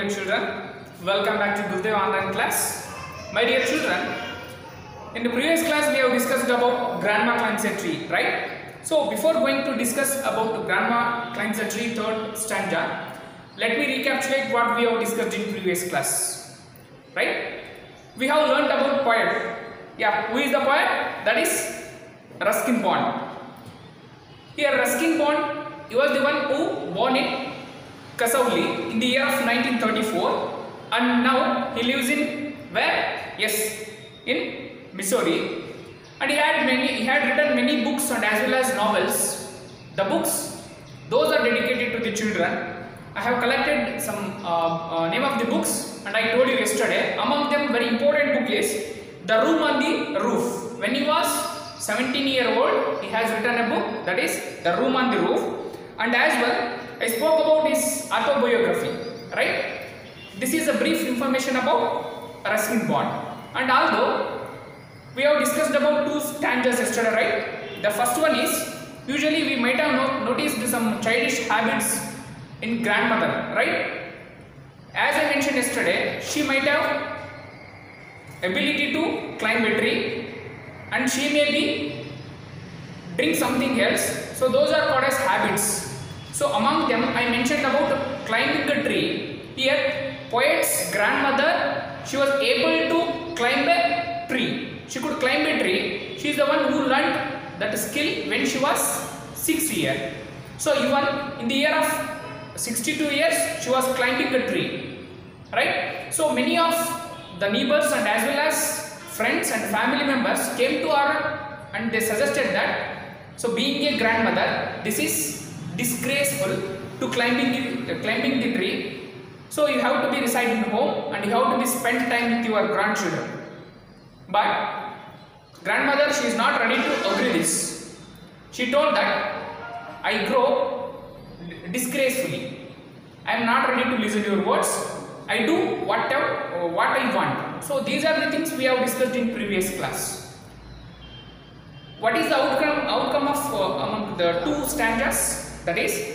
dear children, welcome back to Gurudev online class. My dear children, in the previous class we have discussed about Grandma Cleanser Tree, right? So before going to discuss about Grandma Cleanser Tree third stanza, let me recapitulate what we have discussed in previous class, right? We have learned about poet. Yeah, who is the poet? That is Ruskin Bond. Here Ruskin Bond, he was the one who born in Kasauli in the year of 1934, and now he lives in where? Yes, in Missouri, and he had written many books and as well as novels. The books, those are dedicated to the children. I have collected some name of the books, and I told you yesterday. Among them, very important book is The Room on the Roof. When he was 17-year-old, he has written a book, that is The Room on the Roof, and as well I spoke about his autobiography, right? This is a brief information about Ruskin Bond. And although we have discussed about two stanzas yesterday, right? The first one is, usually we might have noticed some childish habits in grandmother, right? As I mentioned yesterday, she might have ability to climb a tree, and she may be drink something else. So those are called as habits. So among them, I mentioned about climbing the tree. Here, poet's grandmother, she was able to climb a tree. She could climb a tree. She is the one who learned that skill when she was 6 years. So even in the year of 62 years, she was climbing a tree, right? So many of the neighbors and as well as friends and family members came to her and they suggested that, so being a grandmother, this is disgraceful to climbing the tree. So you have to be residing home and you have to be spend time with your grandchildren. But grandmother, she is not ready to agree this. She told that I grow disgracefully. I am not ready to listen to your words. I do what I want. So these are the things we have discussed in previous class. What is the outcome of among the two stanzas? That is,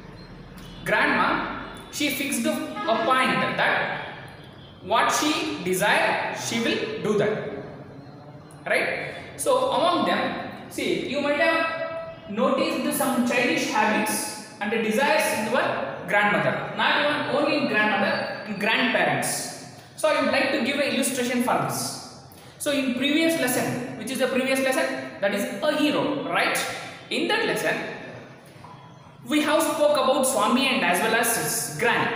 grandma, she fixed a point that what she desire, she will do that, right? So among them, see, you might have noticed some childish habits and desires in your grandmother, not even only in grandmother, in grandparents. So I would like to give an illustration for this. So in previous lesson, which is the previous lesson, that is a hero, right? In that lesson, we have spoke about Swami and as well as his granny.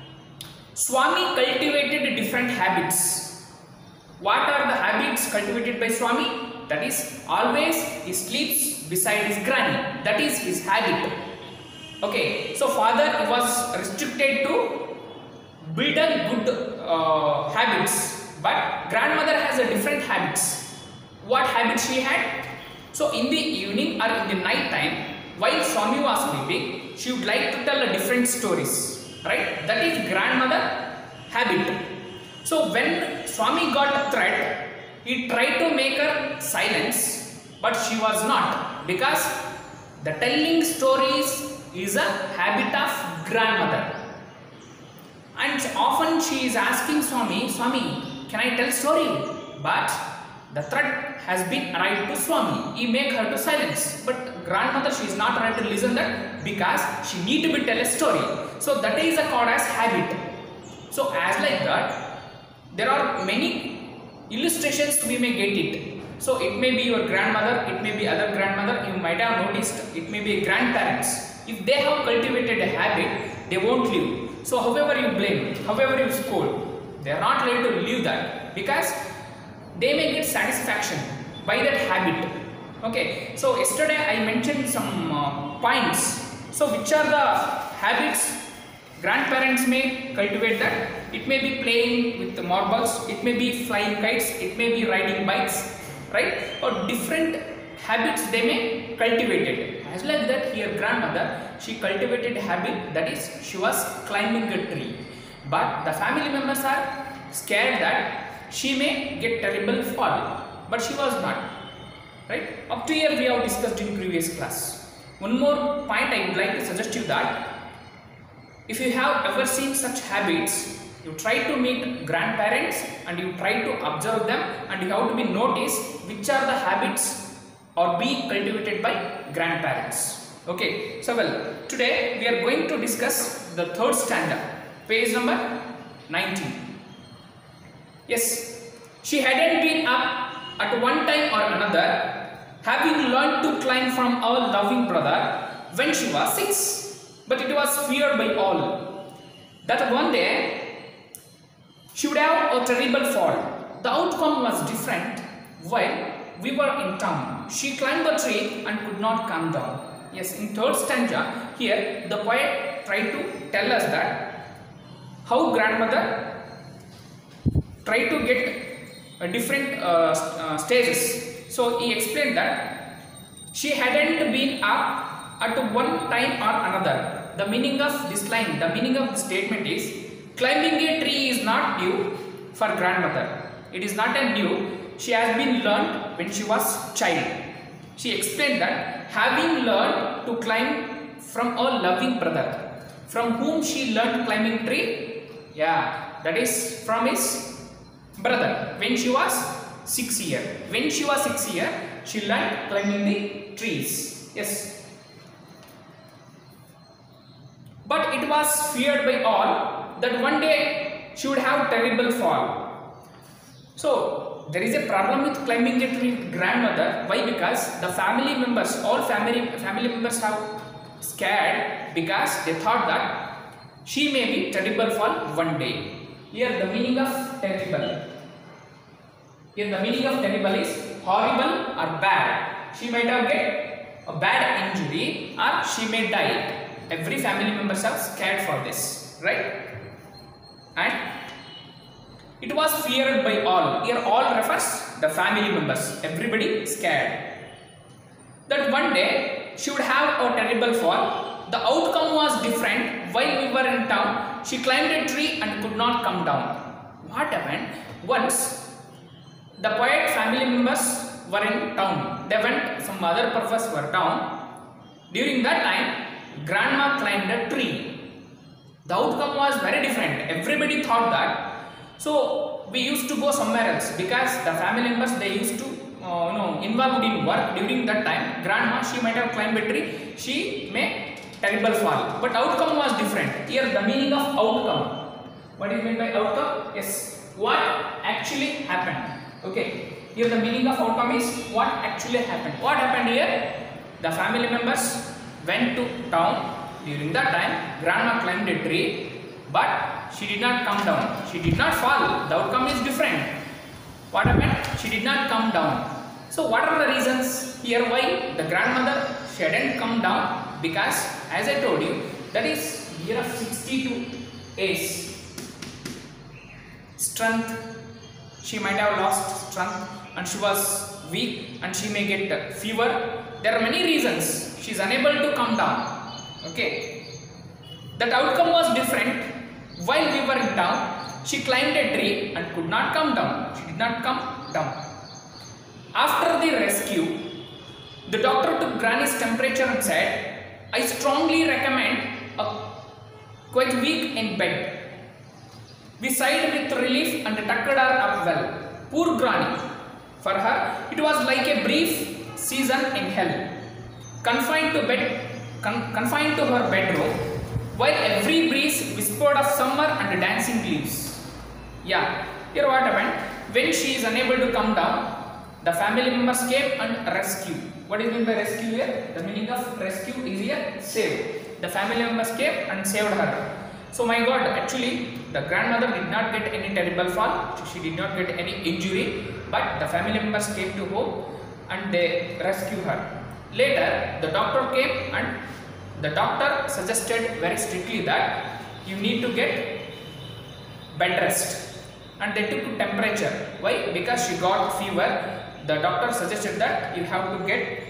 Swami cultivated different habits. What are the habits cultivated by Swami? That is, always he sleeps beside his granny. That is his habit. Okay, so father was restricted to build a good habits, but grandmother has a different habits. What habits she had? So in the evening or in the night time, while Swami was sleeping, she would like to tell a different stories, right? That is grandmother habit. So when Swami got a threat, he tried to make her silence, but she was not, because the telling stories is a habit of grandmother. And often she is asking Swami, Swami, can I tell story? But the threat has been arrived to Swami. He make her to silence. But grandmother, she is not ready to listen that, because she need to be tell a story. So that is called as habit. So as like that, there are many illustrations we may get it. So it may be your grandmother, it may be other grandmother, you might have noticed, it may be grandparents. If they have cultivated a habit, they won't leave. So however you blame, however you scold, they are not ready to leave that, because they may get satisfaction by that habit. Okay, so yesterday I mentioned some points. So which are the habits grandparents may cultivate? That it may be playing with the marbles, it may be flying kites, it may be riding bikes, right? Or different habits they may cultivate it. As like that, here grandmother, she cultivated a habit, that is, she was climbing a tree. But the family members are scared that she may get terrible fall, but she was not, right? Up to here we have discussed in previous class. One more point I would like to suggest you that If you have ever seen such habits, you try to meet grandparents and you try to observe them, and you have to be noticed which are the habits or be cultivated by grandparents. Okay, so well, today we are going to discuss the third standard, page number 19. Yes, she hadn't been up at one time or another, having learned to climb from our loving brother when she was 6. But it was feared by all that one day she would have a terrible fall. The outcome was different. While we were in town, she climbed a tree and could not come down. Yes, in third stanza, here the poet tried to tell us that how grandmother tried to get different stages. So he explained that she hadn't been up at one time or another. The meaning of this line, the meaning of the statement is, climbing a tree is not new for grandmother. It is not a new. She has been learned when she was child. She explained that having learned to climb from a loving brother, from whom she learned climbing tree, yeah, that is from his brother when she was 6 years. When she was 6 years, she learned climbing the trees. Yes. But it was feared by all that one day she would have terrible fall. So there is a problem with climbing a tree with grandmother. Why? Because the family members, all family members have scared because they thought that she may be terrible fall one day. Here the meaning of terrible. Here the meaning of terrible is horrible or bad. She might have get a bad injury or she may die. Every family members are scared for this, right? And it was feared by all. Here all refers the family members. Everybody scared. That one day she would have a terrible fall. The outcome was different. While we were in town, she climbed a tree and could not come down. What happened? Once the poet family members were in town. They went some other purpose for town. During that time, grandma climbed a tree. The outcome was very different. Everybody thought that. So we used to go somewhere else because the family members, they used to involved in work. During that time, grandma, she might have climbed a tree. She may terrible fall. But outcome was different. Here the meaning of outcome. What is meant by outcome? Yes. What actually happened? Okay. Here the meaning of outcome is what actually happened. What happened here? The family members went to town. During that time, grandma climbed a tree, but she did not come down. She did not fall. The outcome is different. What happened? She did not come down. So what are the reasons here why the grandmother, she hadn't come down? Because as I told you, that is year of 62 age. Strength. She might have lost strength and she was weak and she may get fever. There are many reasons. She is unable to come down. Okay. That outcome was different. While we were in town, she climbed a tree and could not come down. She did not come down. After the rescue, the doctor took Granny's temperature and said, I strongly recommend a quite weak in bed. We sighed with relief and tucked her up well. Poor Granny. For her, it was like a brief season in hell. Confined to her bedroom, while every breeze whispered of summer and dancing leaves. Yeah, here what happened? When she is unable to come down, the family members came and rescue. What is meant by rescue here? The meaning of rescue is here save. The family members came and saved her. So my God, actually the grandmother did not get any terrible fall. She did not get any injury, but the family members came to home and they rescued her. Later, the doctor came and the doctor suggested very strictly that you need to get bed rest, and they took temperature. Why? Because she got fever. The doctor suggested that you have to get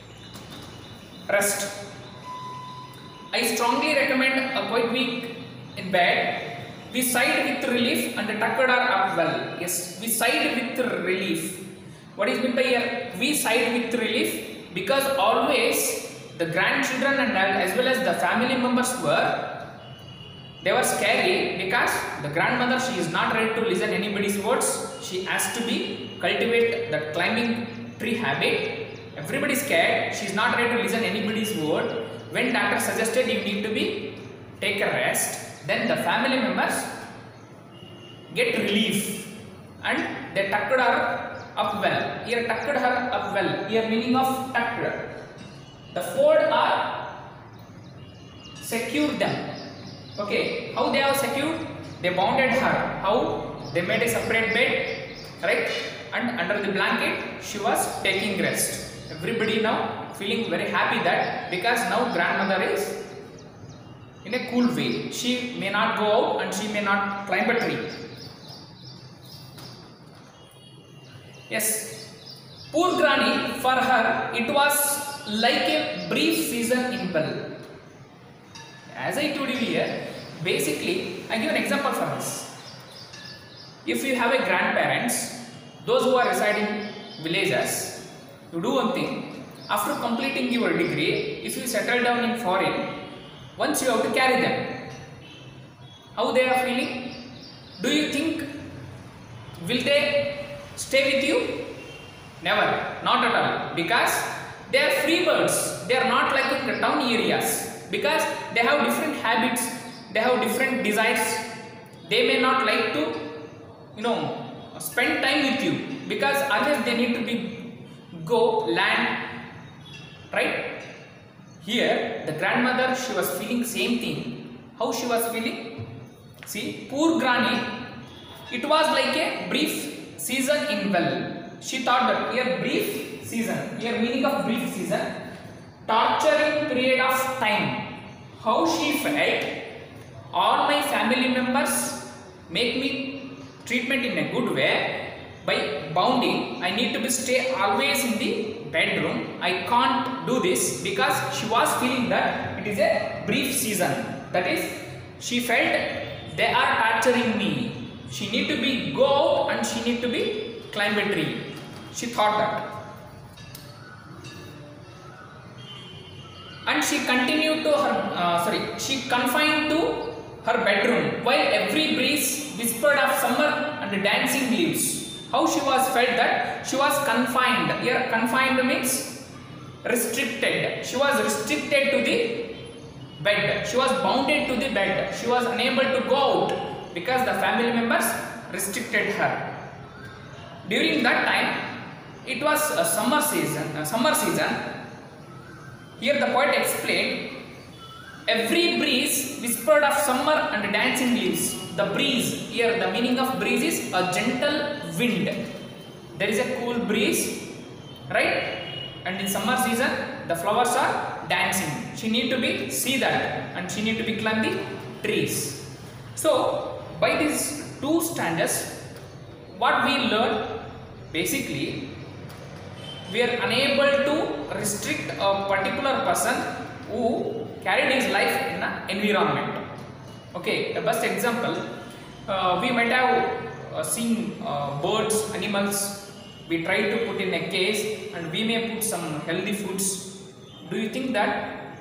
rest. I strongly recommend a quite week in bed. We sighed with relief and tucked her up well. Yes, we sighed with relief. What is meant by here? We sighed with relief because always the grandchildren and as well as the family members were They were scary because the grandmother, she is not ready to listen anybody's words. She has to be cultivate that climbing tree habit. Everybody is scared. She is not ready to listen anybody's word. When doctor suggested you need to be take a rest, then the family members get relief and they tucked her up well. Here tucked her up well. Here meaning of tucked. The fold are secured them. Okay, how they have secured? They bounded her. How? They made a separate bed, right? And under the blanket, she was taking rest. Everybody now feeling very happy that because now grandmother is in a cool way. She may not go out and she may not climb a tree. Yes, poor granny, for her it was like a brief season in Bell. As I told you here, basically, I give an example for this. If you have a grandparents, those who are residing in villages, you do one thing. After completing your degree, if you settle down in foreign, once you have to carry them. How they are feeling? Do you think will they stay with you? Never, not at all. Because they are free birds. They are not like in the town areas. Because they have different habits, they have different desires. They may not like to, spend time with you because others they need to go land, right? Here the grandmother, she was feeling same thing. How she was feeling? See, poor granny, it was like a brief season in Well. She thought that here brief season, here meaning of brief season, torturing period of time. How she felt, all my family members make me treatment in a good way by bounding. I need to be stay always in the bedroom. I can't do this because she was feeling that it is a brief season. That is, she felt they are torturing me. She need to be go out and she need to be climb a tree. She thought that. And she continued to her, she confined to her bedroom while every breeze whispered of summer and dancing leaves. How she was felt that she was confined. Here confined means restricted. She was restricted to the bed. She was bounded to the bed. She was unable to go out because the family members restricted her. During that time, it was a summer season. Here the poet explained, every breeze whispered of summer and dancing leaves. The breeze, here the meaning of breeze is a gentle wind. There is a cool breeze, right? And in summer season, the flowers are dancing. She need to be see that and she need to be climb the trees. So, by these two stanzas, what we learn, basically, we are unable to restrict a particular person who carried his life in an environment. Okay, the best example, we might have seen birds, animals, we try to put in a cage and we may put some healthy foods. Do you think that?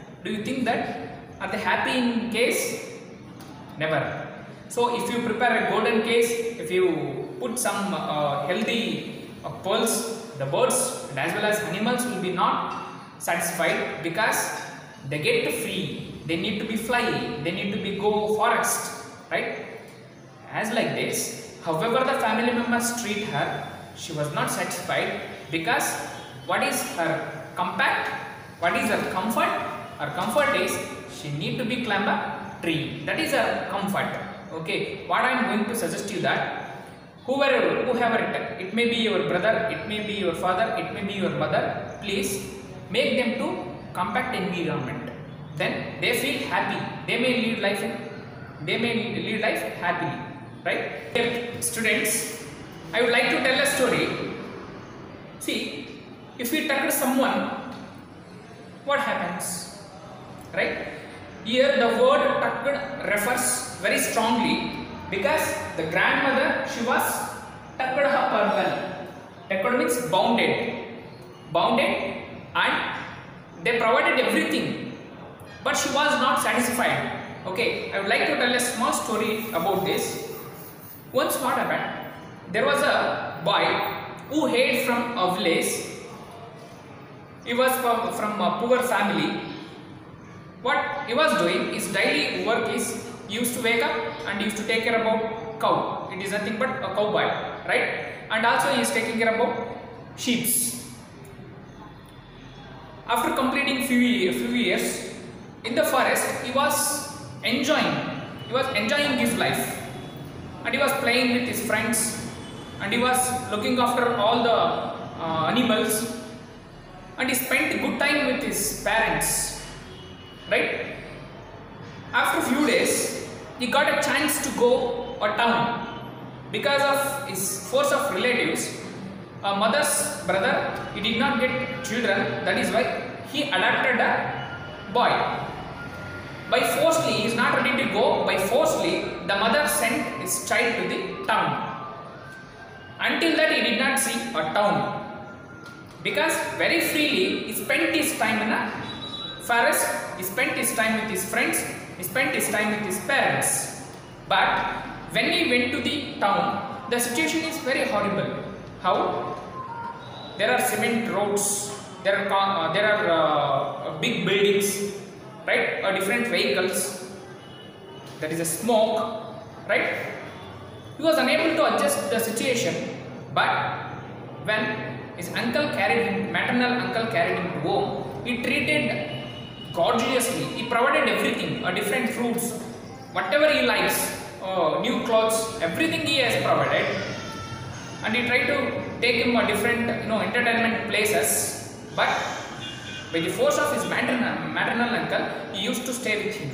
Are they happy in cage? Never. So if you prepare a golden cage, if you put some healthy pearls, the birds and as well as animals will be not satisfied because they get free, they need to be fly, they need to be go forest, right? As like this, however the family members treat her, she was not satisfied because what is her compact, what is her comfort? Her comfort is she need to be climb a tree, that is her comfort. Okay, what I am going to suggest you that whoever it may be your brother, it may be your father, it may be your mother, please make them to compact environment. Then they feel happy. They may lead life happily, right? Dear students, I would like to tell a story. See, if we touch someone, what happens, right? Here the word tucked refers very strongly because the grandmother, she was tucked up her well. Tucked means bounded, and they provided everything, but she was not satisfied. Okay, I would like to tell a small story about this. Once what happened? There was a boy who hailed from a village. He was from a poor family. What he was doing, his daily work is he used to wake up and he used to take care about cow. It is nothing but a cowboy, right? And also he is taking care about sheep. After completing few years in the forest, he was enjoying his life, and he was playing with his friends, and he was looking after all the animals, and he spent good time with his parents, right? After a few days, he got a chance to go a town because of his force of relatives. A mother's brother, he did not get children, that is why he adopted a boy. By forcefully, he is not ready to go, by forcefully, the mother sent his child to the town. Until that, he did not see a town. Because very freely, he spent his time in a forest, he spent his time with his friends, he spent his time with his parents. But when he went to the town, the situation is very horrible. How? There are cement roads, there are big buildings, right? Or different vehicles. There is a smoke, right? He was unable to adjust the situation, but when his maternal uncle carried him to home, he treated gorgeously. He provided everything, different fruits, whatever he likes, new clothes, everything he has provided. And he tried to take him a different, entertainment places, but by the force of his maternal uncle, he used to stay with him.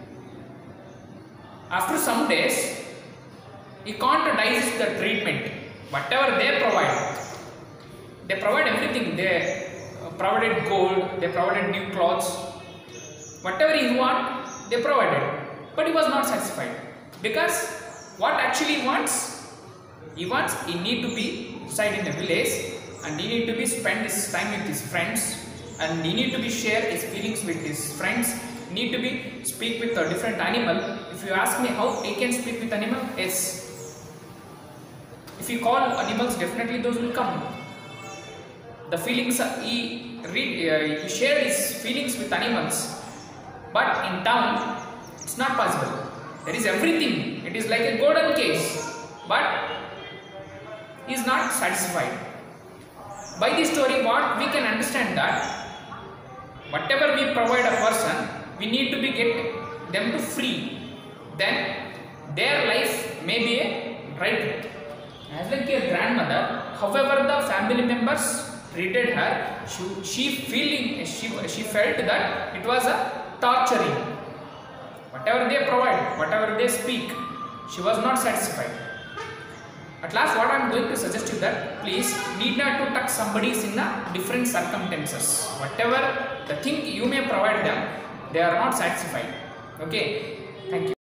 After some days, he can't digest the treatment. Whatever they provide everything. They provided gold, they provided new clothes, whatever he want, they provided. But he was not satisfied, because what actually he wants? He need to be inside in a village, and he need to be spend his time with his friends, and he need to be share his feelings with his friends. He need to be speak with a different animal. If you ask me how he can speak with animal, yes. If you call animals, definitely those will come. The feelings he shared his feelings with animals, but in town it's not possible. There is everything. It is like a golden case, but he is not satisfied. By this story, what we can understand that whatever we provide a person, we need to get them to free. Then their life may be a right. As like a grandmother, however the family members treated her, she felt that it was a torturing. Whatever they provide, whatever they speak, she was not satisfied. At last, what I am going to suggest is that please need not to touch somebody in a different circumstances. Whatever the thing you may provide them, they are not satisfied. Okay, thank you.